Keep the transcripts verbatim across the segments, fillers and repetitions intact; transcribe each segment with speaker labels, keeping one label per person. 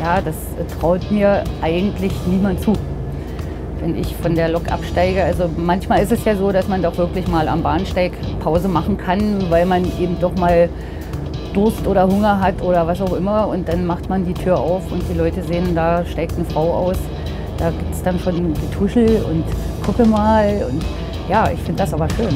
Speaker 1: ja, das traut mir eigentlich niemand zu, wenn ich von der Lok absteige. Also manchmal ist es ja so, dass man doch wirklich mal am Bahnsteig Pause machen kann, weil man eben doch mal Durst oder Hunger hat oder was auch immer. Und dann macht man die Tür auf und die Leute sehen, da steigt eine Frau aus. Da gibt es dann schon Getuschel und gucke mal. Und ja, ich finde das aber schön.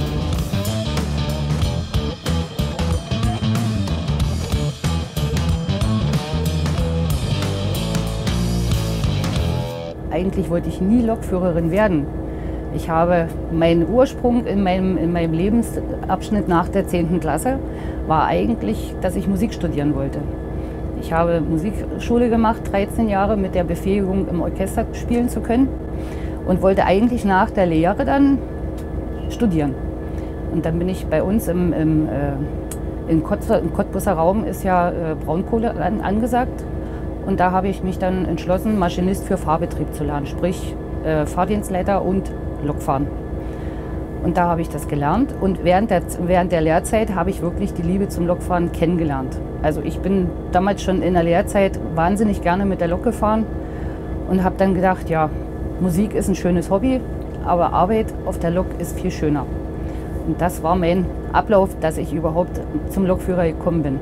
Speaker 1: Eigentlich wollte ich nie Lokführerin werden. Ich habe meinen Ursprung in meinem, in meinem Lebensabschnitt nach der zehnten Klasse war eigentlich, dass ich Musik studieren wollte. Ich habe Musikschule gemacht, dreizehn Jahre, mit der Befähigung, im Orchester spielen zu können und wollte eigentlich nach der Lehre dann studieren. Und dann bin ich bei uns im, im, äh, im, Cottbusser, im Cottbusser Raum ist ja äh, Braunkohle an, angesagt. Und da habe ich mich dann entschlossen, Maschinist für Fahrbetrieb zu lernen, sprich äh, Fahrdienstleiter und Lokfahren. Und da habe ich das gelernt und während der, während der Lehrzeit habe ich wirklich die Liebe zum Lokfahren kennengelernt. Also ich bin damals schon in der Lehrzeit wahnsinnig gerne mit der Lok gefahren und habe dann gedacht, ja, Musik ist ein schönes Hobby, aber Arbeit auf der Lok ist viel schöner. Und das war mein Ablauf, dass ich überhaupt zum Lokführer gekommen bin.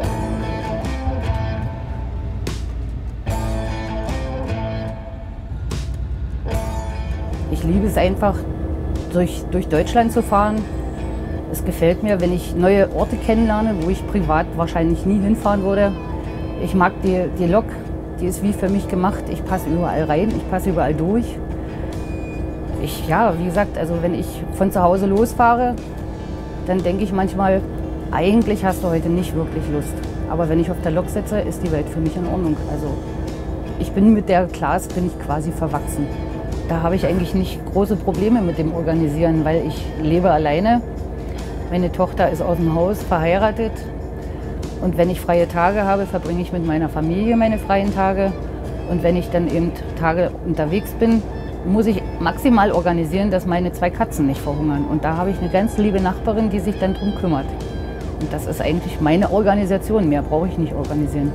Speaker 1: Ich liebe es einfach, durch, durch Deutschland zu fahren. Es gefällt mir, wenn ich neue Orte kennenlerne, wo ich privat wahrscheinlich nie hinfahren würde. Ich mag die, die Lok, die ist wie für mich gemacht. Ich passe überall rein, ich passe überall durch. Ich, ja, wie gesagt, also wenn ich von zu Hause losfahre, dann denke ich manchmal, eigentlich hast du heute nicht wirklich Lust. Aber wenn ich auf der Lok sitze, ist die Welt für mich in Ordnung. Also ich bin mit der Klasse bin ich quasi verwachsen. Da habe ich eigentlich nicht große Probleme mit dem Organisieren, weil ich lebe alleine. Meine Tochter ist aus dem Haus, verheiratet. Und wenn ich freie Tage habe, verbringe ich mit meiner Familie meine freien Tage. Und wenn ich dann eben Tage unterwegs bin, muss ich maximal organisieren, dass meine zwei Katzen nicht verhungern. Und da habe ich eine ganz liebe Nachbarin, die sich dann drum kümmert. Und das ist eigentlich meine Organisation. Mehr brauche ich nicht organisieren.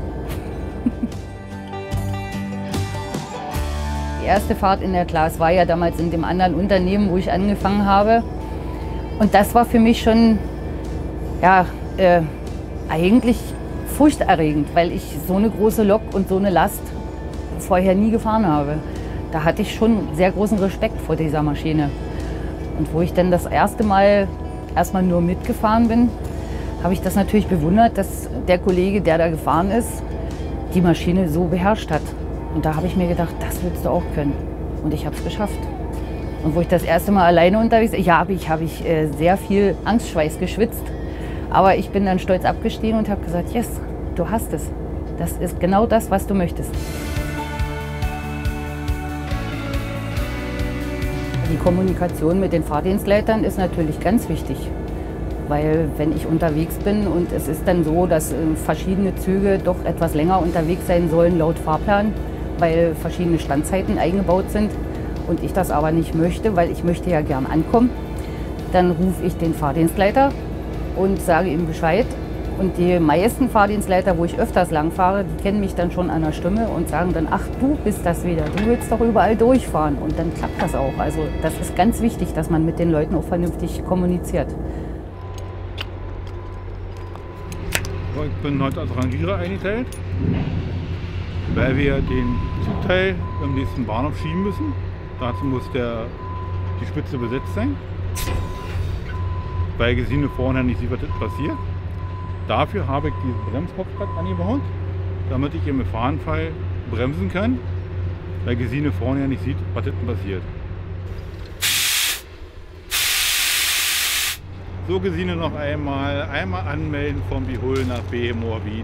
Speaker 1: Die erste Fahrt in der Klasse war ja damals in dem anderen Unternehmen, wo ich angefangen habe. Und das war für mich schon ja, äh, eigentlich furchterregend, weil ich so eine große Lok und so eine Last vorher nie gefahren habe. Da hatte ich schon sehr großen Respekt vor dieser Maschine. Und wo ich dann das erste Mal erstmal nur mitgefahren bin, habe ich das natürlich bewundert, dass der Kollege, der da gefahren ist, die Maschine so beherrscht hat. Und da habe ich mir gedacht, das willst du auch können. Und ich habe es geschafft. Und wo ich das erste Mal alleine unterwegs war, ja, habe ich, hab ich äh, sehr viel Angstschweiß geschwitzt. Aber ich bin dann stolz abgestiegen und habe gesagt, yes, du hast es. Das ist genau das, was du möchtest. Die Kommunikation mit den Fahrdienstleitern ist natürlich ganz wichtig. Weil wenn ich unterwegs bin und es ist dann so, dass äh, verschiedene Züge doch etwas länger unterwegs sein sollen laut Fahrplan, weil verschiedene Standzeiten eingebaut sind und ich das aber nicht möchte, weil ich möchte ja gern ankommen, dann rufe ich den Fahrdienstleiter und sage ihm Bescheid. Und die meisten Fahrdienstleiter, wo ich öfters lang fahre, die kennen mich dann schon an der Stimme und sagen dann, ach, du bist das wieder, du willst doch überall durchfahren. Und dann klappt das auch. Also das ist ganz wichtig, dass man mit den Leuten auch vernünftig kommuniziert.
Speaker 2: Ich bin heute als Rangierer eingeteilt, weil wir den Zugteil im nächsten Bahnhof schieben müssen. Dazu muss der, die Spitze besetzt sein, weil Gesine vorher nicht sieht, was passiert. Dafür habe ich diesen Bremskopfblatt angebaut, damit ich im Gefahrenfall bremsen kann, weil Gesine vorne ja nicht sieht, was hinten passiert. So, Gesine, noch einmal, einmal anmelden vom Bihul nach B Moabit.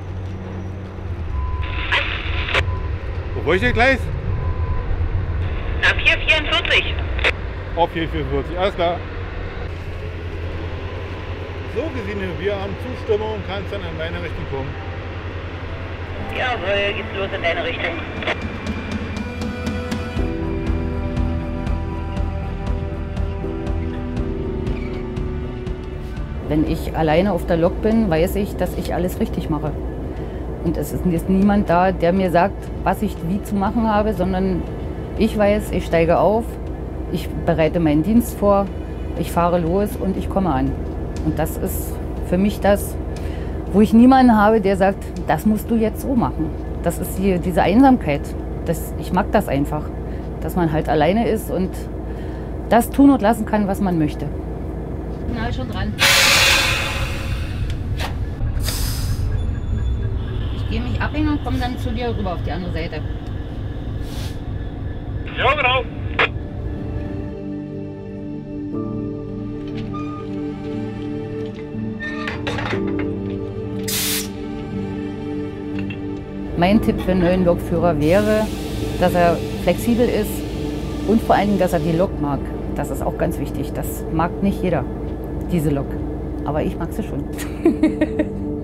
Speaker 2: Wo wollte ich gleich?
Speaker 3: Ab vier vierundvierzig.
Speaker 2: Auf vier vierundvierzig, alles klar. So, Gesine, wir haben Zustimmung, kannst dann in meine Richtung kommen.
Speaker 3: Jawohl, geht's los in deine Richtung.
Speaker 1: Wenn ich alleine auf der Lok bin, weiß ich, dass ich alles richtig mache. Und es ist jetzt niemand da, der mir sagt, was ich wie zu machen habe, sondern ich weiß, ich steige auf, ich bereite meinen Dienst vor, ich fahre los und ich komme an. Und das ist für mich das, wo ich niemanden habe, der sagt, das musst du jetzt so machen. Das ist die, diese Einsamkeit. Das, ich mag das einfach, dass man halt alleine ist und das tun und lassen kann, was man möchte. Na, schon dran. Ich gehe mich abhängen und komme dann zu dir rüber auf die andere Seite.
Speaker 2: Ja, genau.
Speaker 1: Mein Tipp für einen neuen Lokführer wäre, dass er flexibel ist und vor allen Dingen, dass er die Lok mag. Das ist auch ganz wichtig. Das mag nicht jeder, diese Lok. Aber ich mag sie schon.